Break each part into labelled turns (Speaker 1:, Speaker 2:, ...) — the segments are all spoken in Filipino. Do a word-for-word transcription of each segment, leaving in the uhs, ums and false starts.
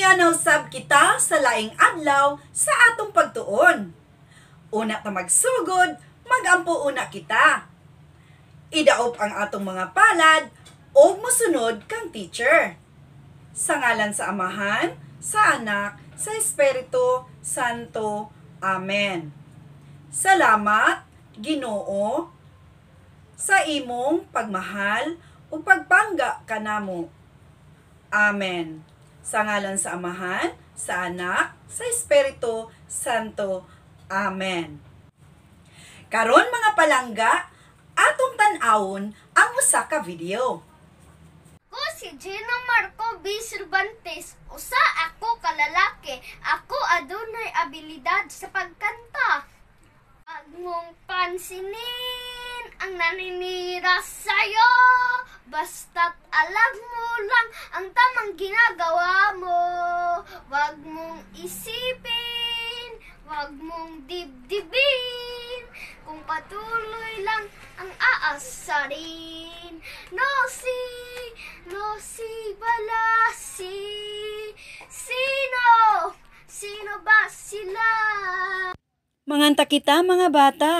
Speaker 1: Unya nausab kita sa laing adlaw sa atong pagtuon. Una ta magsugod, magampo una kita. Idaop ang atong mga palad o mosunod kang teacher. Sa ngalan sa Amahan, sa Anak, sa Espiritu Santo. Amen. Salamat, Ginoo, sa imong pagmahal o pagpangga kanamo. Amen. Sa ngalan sa Amahan, sa Anak, sa Espiritu Santo. Amen. Karon mga palangga, atong tan-awon ang usa ka video.
Speaker 2: Ako si Gina Marco B. Cervantes, usa ako kalalaki. Ako adunay abilidad sa pagkanta. Wag mong pansinin ang naninira sa'yo, basta't alam mo lang ang tamang ginagawa mo. Wag mong isipin, wag mong dibdibin, kung patuloy lang ang aasarin. No si, no si balasi, sino, sino ba sila?
Speaker 1: Manganta kita mga bata.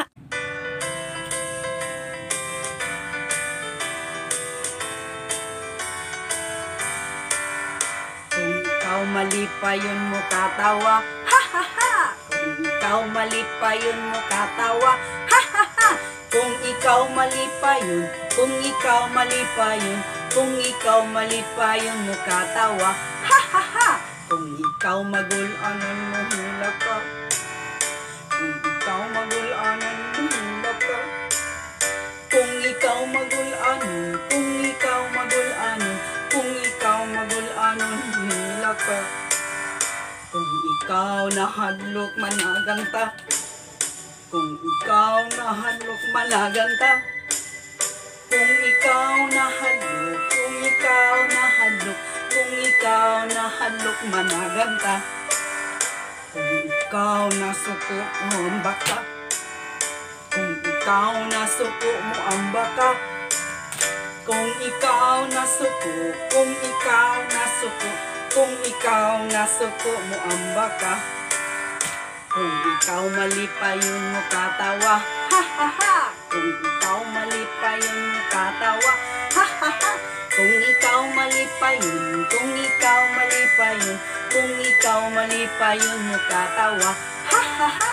Speaker 1: Kung ikaw mali pa yun mo katawa, ha ha ha! Kung ikaw mali pa yun mo katawa, ha ha ha! Kung ikaw mali pa yun, kung ikaw mali pa yun, kung ikaw mali pa yun mo katawa, ha ha ha! Kung ikaw magul-anan mo hula ka, kung ikaw magul-anan mo hula ka, kung ikaw magul-anan, kung ikaw magul-anan, kung ikaw magul-anan hula ka, kung ikaw nahadlok managang ta, kung ikaw nahadlok malagang ta, kung ikaw nahadlok, kung ikaw nahadlok, kung ikaw nahadlok managang ta, kung ikaw nasuko mo ang baka, kung ikaw nasuko mo ang baka, kung ikaw nasuko, kung ikaw nasuko, kung ikaw nasuko mo ang baka, kung ikaw mali pa yun mo katawa, ha ha ha! Kung ikaw mali pa yun mo katawa, ha ha ha! Kung ikaw mali pa yun, kung ikaw mali pa yun, kung ikaw mali pa yun mo katawa, ha ha ha!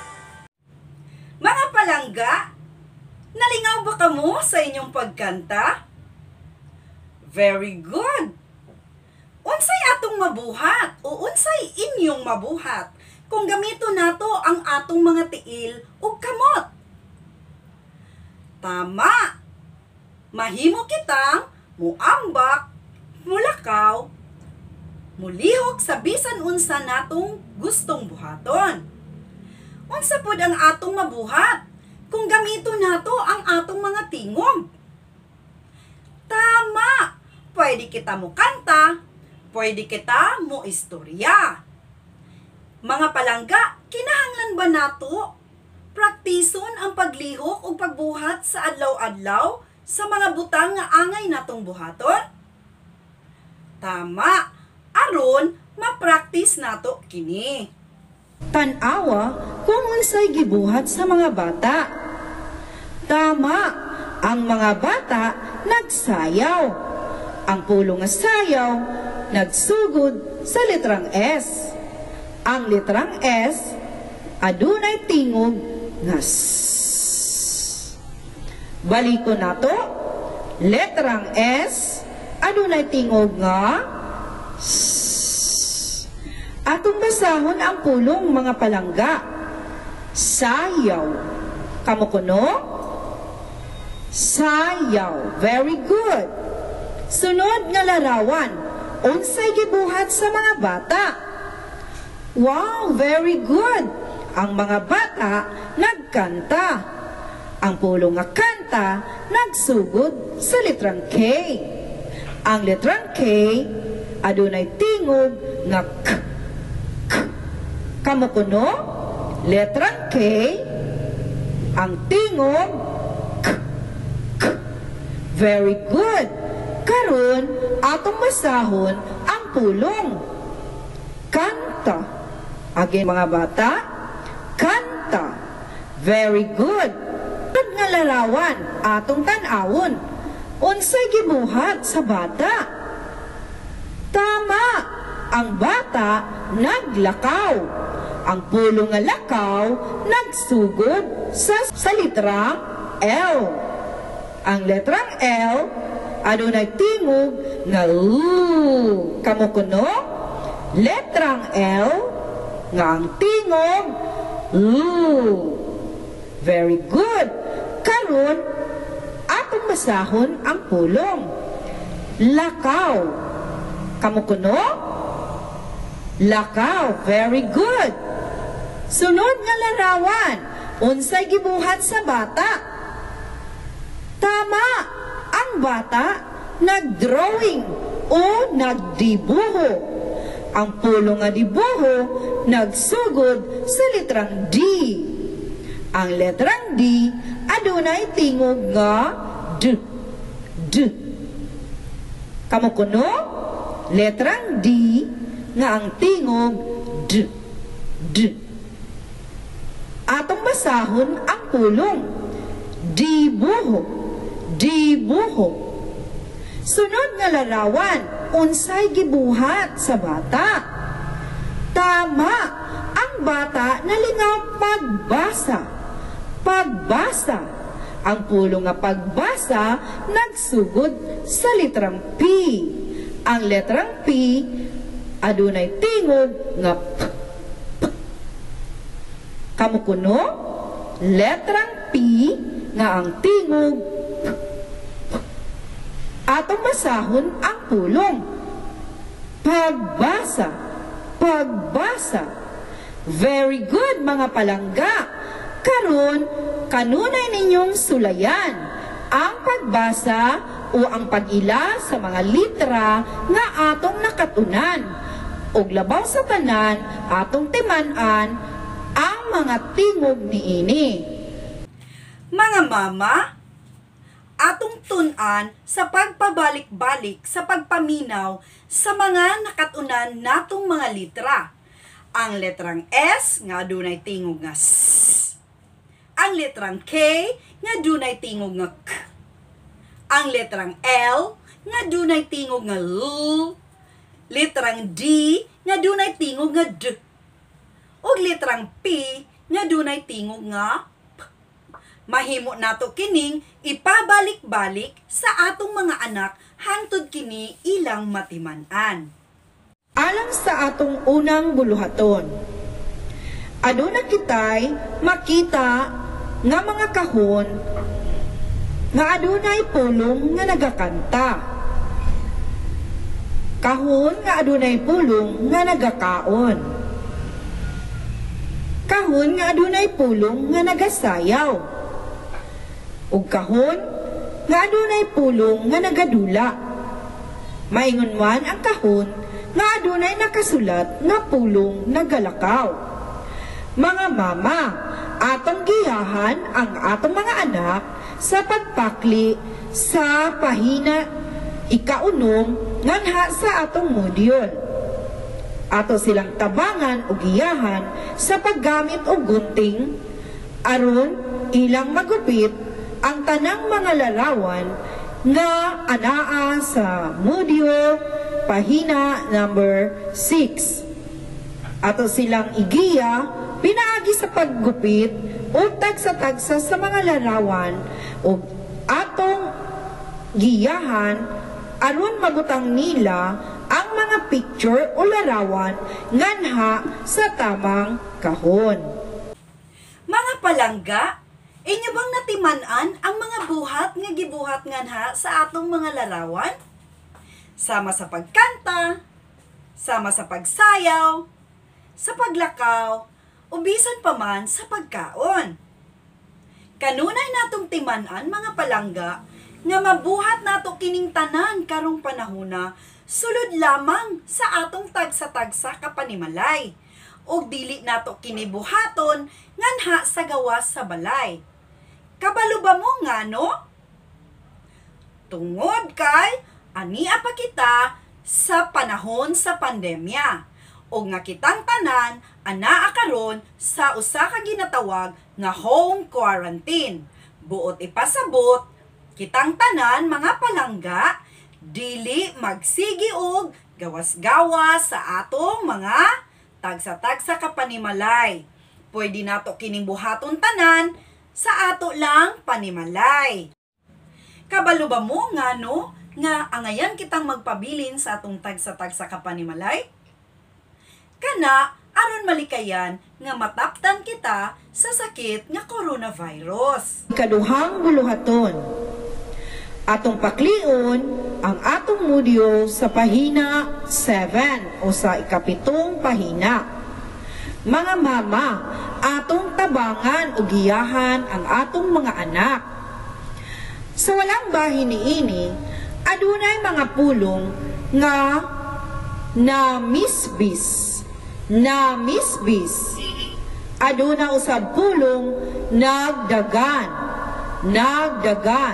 Speaker 1: Mga palangga, nalingaw ba kamo sa inyong pagkanta? Very good! Unsay atong mabuhat o unsay inyong mabuhat kung gamito nato ang atong mga tiil o kamot? Tama! Mahimo kitang muambak, mulakaw, mulihok sa bisan unsa natong gustong buhaton. Unsa pod ang atong mabuhat kung gamito nato ang atong mga tingog? Tama! Pwede kita mo kanta, pwede kita mo istorya. Mga palangga, kinahanglan ba nato praktison ang paglihok o pagbuhat sa adlaw-adlaw sa mga butang nga angay natong buhaton? Tama! Aron, mapraktis nato kini.
Speaker 3: Tan-awa kung unsay gibuhat sa mga bata. Tama! Ang mga bata nagsayaw. Ang pulong nga sayaw nagsugod sa litrang S. Ang litrang S adunay tingog nga S. Baliko nato, letrang S adunay tingog nga S. Atong basahon ang pulong mga palangga. Sayaw. Kamo kuno? Sayaw. Very good. Sunod nga larawan. Unsay gibuhat sa mga bata? Wow, very good. Ang mga bata nagkanta. Ang pulong nga kanta nagsugod sa litrang K. Ang litrang K adunay tingog nga K. K. Kamo kuno? Letrang K. Ang tingog K. K. Very good. Karon atong masahon ang pulong. Again, mga bata, kanta. Very good. Tag nga larawan, atong tanawon. Unsay gibuhat sa bata? Tama, ang bata naglakaw. Ang pulo nga lakaw nagsugod sa, sa litrang L. Ang letrang L, adunay tingog nga L. Kamo kuno? Letrang L, nga ang tingog L. Very good. Karon, atong basahon ang pulong. Lakaw. Kamo kuno? Lakaw. Very good. Sunod nga larawan. Unsay gibuhat sa bata? Tama. Ang bata nagdrawing o nagdibuho. Ang pulong nga dibuho nagsugod sa litrang D. Ang letrang D adunay tingog nga D. D. Kamo kuno? Letrang D nga ang tingog D. D. Atong basahon ang pulong. Dibuho. Dibuho. Sunod nga larawan, unsay gibuhat sa bata? Tama, ang bata nalingaw pagbasa. Pagbasa. Ang pulong nga pagbasa nagsugod sa litrang P. Ang letrang P adunay tingog nga P. P. Kamo kuno? Letrang P nga ang tingog P. P. Atong basahon ang pulong. Pagbasa. Pagbasa. Very good, mga palangga. Karon, kanunay ninyong sulayan ang pagbasa o ang pag-ila sa mga litra nga atong nakatunan. Og labaw sa tanan, atong timan-an ang mga tingog niini.
Speaker 1: Mga mama, atong tun-an sa pagpabalik-balik sa pagpaminaw sa mga nakatunan natong mga litra. Ang letrang S nga adunay tingog nga S. Ang letrang K nga dunay tingog nga K. Ang letrang L nga dunay tingog nga L. Letrang D nga dunay tingog nga D. Ug letrang P nga dunay tingog nga P. Mahimo nato kining ipabalik-balik sa atong mga anak hangtod kini ilang matiman-an.
Speaker 3: Alang sa atong unang buluhaton, aduna kitay makita nga mga kahon nga adunay pulong nga nagakanta. Kahon nga adunay pulong nga nagakaon. Kahon nga adunay pulong nga nagasayaw. Ug kahon nga adunay pulong nga nagadula. Maingon man ang kahon nga adunay nakasulat nga pulong nagalakaw. Mga mama, atong giyahan ang atong mga anak sa pagpakli sa pahina ikaunom nganha sa atong module. Ato silang tabangan o giyahan sa paggamit og gunting aron ilang magupit ang tanang mga larawan nga anaa sa module pahina number six. Ato silang igiya pinaagi sa paggupit o tagsa-tagsa sa mga larawan o atong giyahan aron mabutang nila ang mga picture o larawan nganha sa tamang kahon.
Speaker 1: Mga palangga, inyo bang natiman-an ang mga buhat nga gibuhat nganha sa atong mga larawan? Sama sa pagkanta, sama sa pagsayaw, sa paglakaw, o bisan pa man sa pagkaon. Kanunay natong timan-an mga palangga nga mabuhat nato kining tanan karong panahona sulod lamang sa atong tagsa-tagsa kapanimalay ug dili nato kini buhaton nganha sa gawas sa balay. Kabalo ba mo ngano? Tungod kay ania pa kita sa panahon sa pandemya ug nga kitang tanan Anaa karon sa usa ka ginatawag nga home quarantine. Buot ipasabot, kitang tanan mga palangga, dili magsigi og gawas-gawas sa atong mga tagsa-tagsa ka panimalay. Pwede nato kining buhaton tanan sa ato lang panimalay. Kabalo ba mo nga no, nga angayan kitang magpabilin sa atong tagsa-tagsa ka panimalay? Kana, aron malikayan nga mataptan kita sa sakit nga coronavirus.
Speaker 3: Ikaduhang buluhaton. Atong paklion ang atong module sa pahina seven o sa ikapitong pahina. Mga mama, atong tabangan o giyahan ang atong mga anak. Sa walang bahin niini, adunay mga pulong nga na misbis. Na misbis. Aduna usab pulong nagdagan. Nagdagan.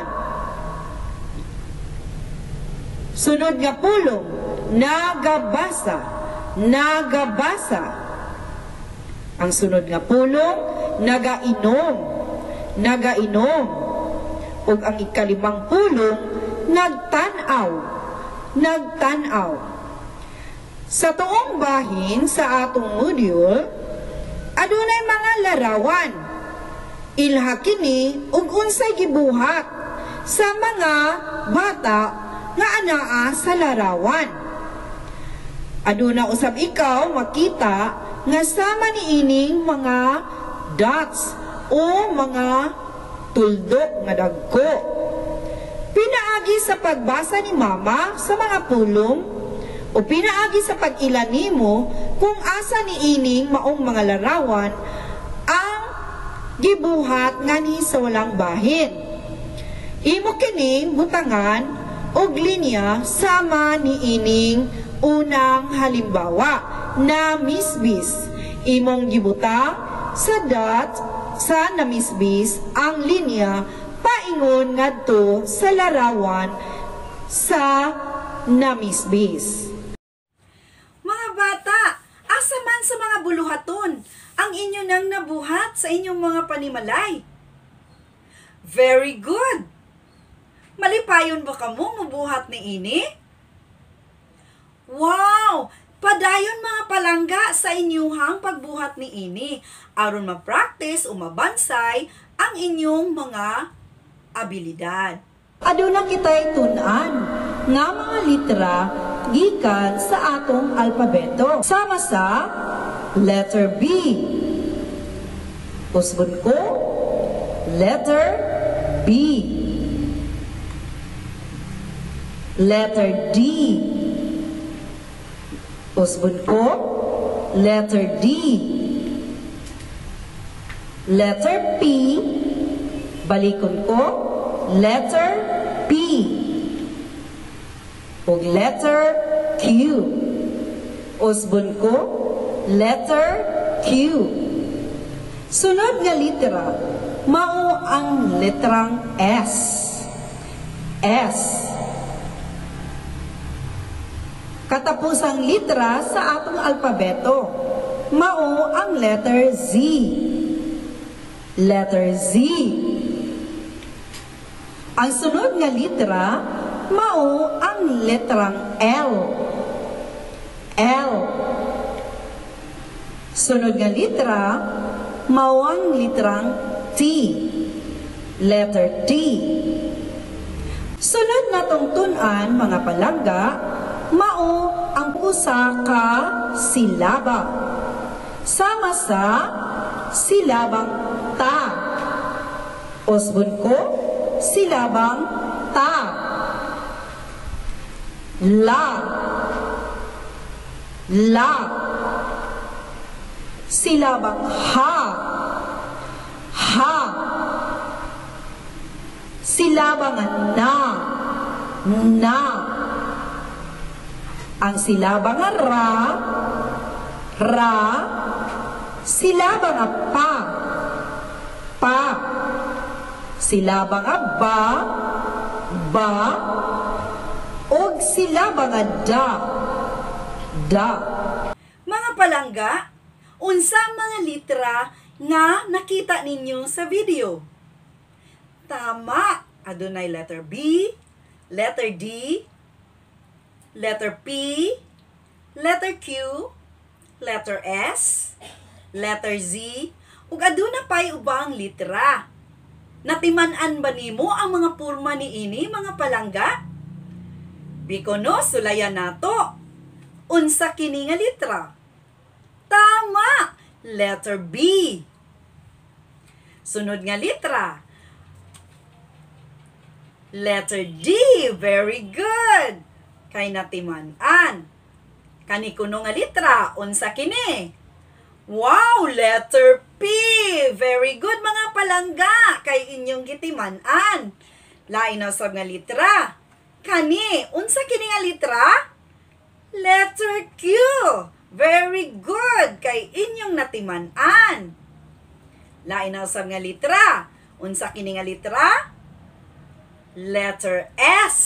Speaker 3: Sunod nga pulong nagabasa. Nagabasa. Ang sunod nga pulong nagainom. Nagainom. Ug ang ikalimang pulong nagtanaw. Nagtanaw. Sa tuong bahin sa atong module, adunay mga larawan. Ilha kini ug unsay gibuhat sa mga bata nga anaa sa larawan. Aduna usab ikaw makita nga sama niining mga dots o mga tuldok nga dagko. Pinaagi sa pagbasa ni mama sa mga pulong o pinaagi sa pag-ilan nimo kung asa niining maong mga larawan ang gibuhat ngani sa walang bahin. Imo kining butangan og linya sama niining unang halimbawa na misbis. Imong gibutang sa dot sa namisbis ang linya paingon ngadto sa larawan sa namisbis.
Speaker 1: Mga bata, asa man sa mga buluhaton ang inyo nang nabuhat sa inyong mga panimalay? Very good! Malipayon ba kamo mabuhat ni ini? Wow! Padayon mga palangga sa inyuhang pagbuhat ni ini aron ma-practice o mabansay ang inyong mga abilidad.
Speaker 3: Aduna kitay tun-an nga mga litra gikan sa atong alpabeto. Sama sa letter B. Usbon ko, letter B. Letter D. Usbon ko, letter D. Letter P. Balikon ko, letter P. Ug letter Q. Usbon ko, letter Q. Sunod nga litera, mao ang letrang S. S. Katapusang litera sa atong alpabeto, mao ang letter Z. Letter Z. Ang sunod nga litera, mao ang letrang L. L. Sunod nga litera, mao ang litrang T. Letter T. Sunod natong tun-an mga palangga, mao ang usa ka silaba. Sama sa silabang ta. Usbon ko, silabang ta. La. La. Silabang ha. Ha. Silabang na. Na. Ang silabang ra. Ra. Silabang pa. Pa. Silabang ba. Ba. Og silabang da. Da.
Speaker 1: Mga palangga, Unsa mga litra nga nakita ninyo sa video? Tama. Adunay letter B, letter D, letter P, letter Q, letter S, letter Z, ug aduna pay ubang litra. Natiman-an ba nimo ang mga porma niini, mga palangga? Bikono, sulayan nato. Unsa kini nga litra? Tama! Letter B. Sunod nga litra. Letter D. Very good. Kay natiman-an. Kani kuno nga litra. Unsa kini? Wow! Letter P. Very good mga palangga. Kay inyong gitiman-an. Lain na sab nga litra. Kani, unsa kini nga litra? Letter Q. Very good. Kay inyong natiman-an. Lain na sab nga litra. Unsa kini nga litra? Letter S.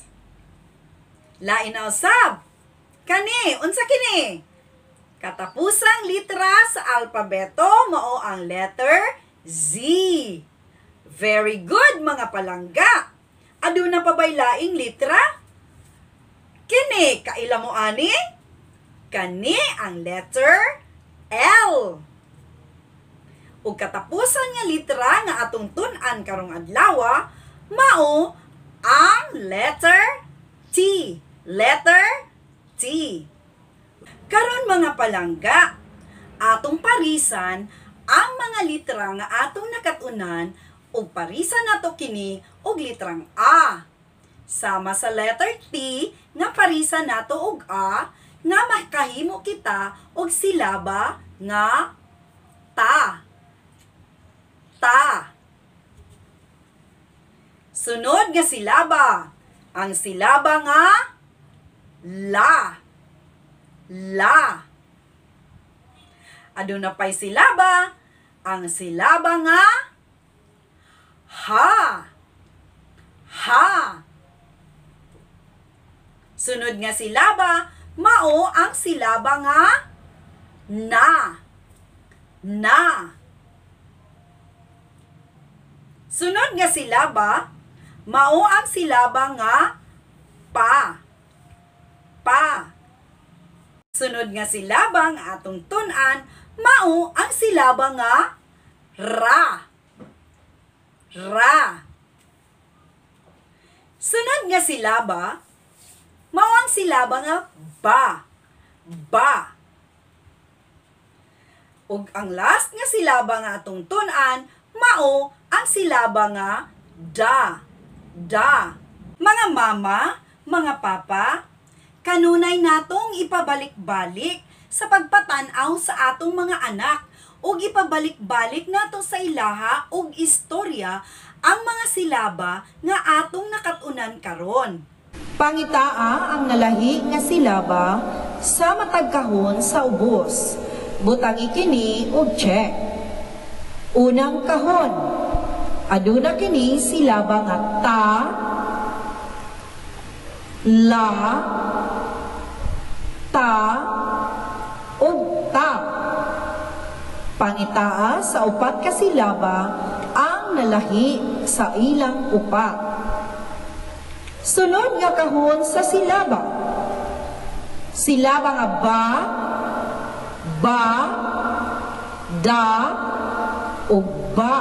Speaker 1: Lain na usab. Kani, unsa kini? Katapusang litra sa alpabeto mao ang letter Z. Very good mga palangga. Aduna pa bay laing litra? Kini, kaila mo ani? Kani ang letter L. Ug katapusan nga litra nga atong tun-an karong adlaw mao ang letter T. Letter T. Karon mga palangga, atong parisan ang mga litra nga atong nakatunan ug parisan nato kini og litrang A. Sama sa letter T nga parisan nato og A nga makahimo kita og silaba nga ta. Ta. Sunod nga silaba. Ang silaba nga la. La. Aduna pay silaba. Ang silaba nga ha. Ha. Sunod nga silaba, mao ang silaba nga na. Na. Sunod nga silaba, mao ang silaba nga pa. Pa. Sunod nga silaba nga atong tun-an, mao ang silaba nga ra. Ra. Sunod nga silaba, mao ang silaba nga ba. Ba. Ug ang last nga silaba nga atong tun-an, mao ang silaba nga da. Da. Mga mama, mga papa, kanunay natong ipabalik-balik sa pagpatan-aw sa atong mga anak ug ipabalik-balik nato sa ilaha ug istorya ang mga silaba nga atong nakatunan karon.
Speaker 3: Pangitaa ang nalahi nga silaba sa matag kahon sa ubos. Butang ikini og check. Unang kahon. Aduna kini silaba nga ta, la, ta, ug ta. Pangitaa sa upat ka silaba ang nalahi sa ilang upat. Sunod nga kahon sa silaba. Silaba nga ba, ba, da, ug ba.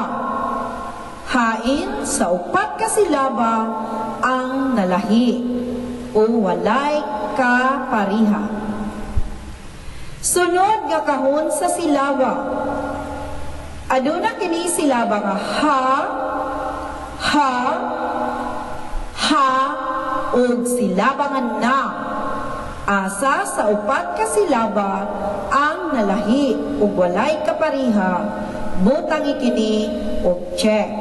Speaker 3: Hain sa upat ka silaba ang nalahi o walay kapariha. Sunod nga kahon sa silaba. Aduna kini silaba nga ha, ha, ha, ug silaba nga na. Asa sa upat ka silaba ang nalahi ug walay kapariha. Butang ikini og check.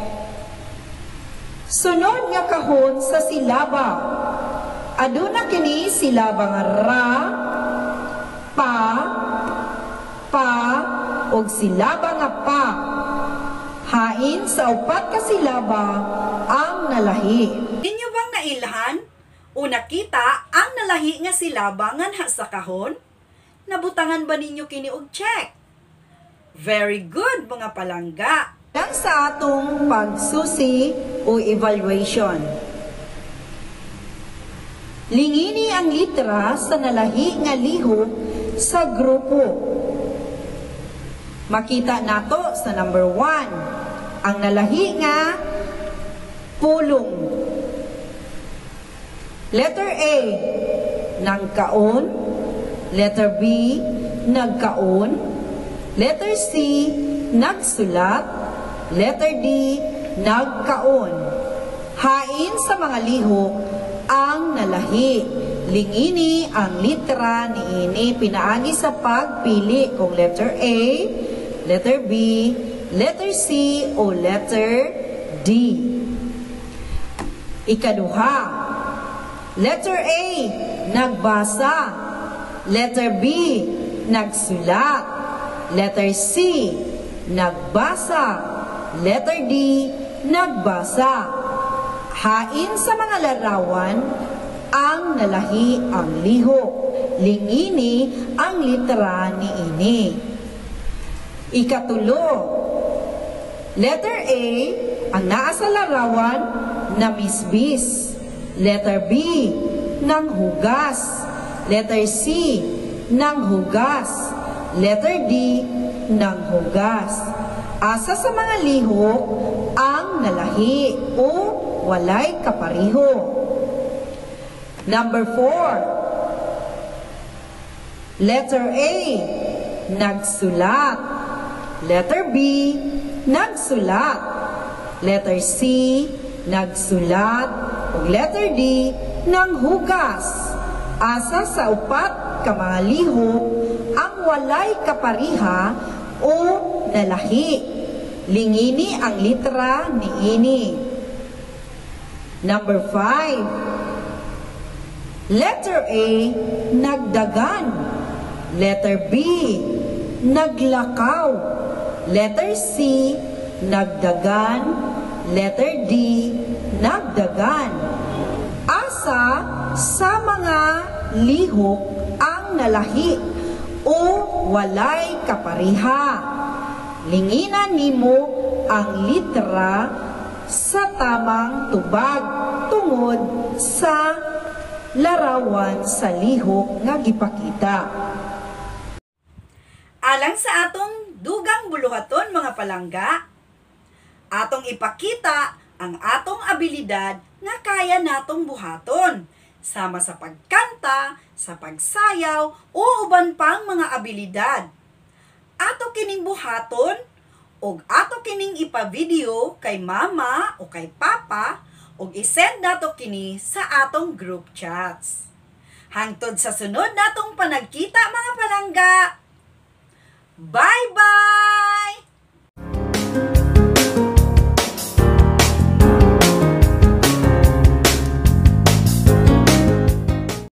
Speaker 3: Sunod nga kahon sa silaba. Aduna kini silaba nga ra, pa, pa, ug silaba nga pa. Hain sa upat ka silaba ang nalahi.
Speaker 1: Inyo bang nailhan o nakita ang nalahi nga silaba nga sa kahon? Nabutangan ba ninyo kini og check? Very good mga palangga.
Speaker 3: Lang sa atong pagsusi o evaluation. Lingini ang litra sa nalahi nga lihok sa grupo. Makita nato sa number one, ang nalahi nga pulong. Letter A, nagkaon. Letter B, nagkaon. Letter C, nagsulat. Letter D, nagkaon. Hain sa mga lihok ang nalahi. Lingini ang litra ni ini pinaagi sa pagpili kung letter A, letter B, letter C, o letter D. Ikaduha, letter A, nagbasa. Letter B, nagsulat. Letter C, nagbasa. Letter D, nagbasa. Hain sa mga larawan ang nalahi ang lihok. Lingini ang litra ni ini. Ikatulo, letter A, ang naa sa larawan na misbis. Letter B, nang hugas. Letter C, nang hugas. Letter D, nang hugas. Asa sa mga lihok ang nalahi o walay kapariho. Number four, letter A, nagsulat. Letter B, nagsulat. Letter C, nagsulat. O letter D, nanghugas. Asa sa upat ka mga lihok ang walay kapariha o nalahi. Lingini ang litra ni ini. Number five, letter A, nagdagan. Letter B, naglakaw. Letter C, nagdagan. Letter D, nagdagan. Asa sa mga lihok ang nalahi o walay kapariha. Linginan nimo ang litra sa tamang tubag tungod sa larawan sa lihok nga gipakita.
Speaker 1: Alang sa atong dugang buluhaton mga palangga, atong ipakita ang atong abilidad nga kaya natong buhaton, sama sa pagkanta, sa pagsayaw, o uban pang mga abilidad. Ato kining buhaton, o ato kining ipa-video kay mama o kay papa, o isend nato kini sa atong group chats. Hangtod sa sunod natong panagkita mga palangga. Bye-bye!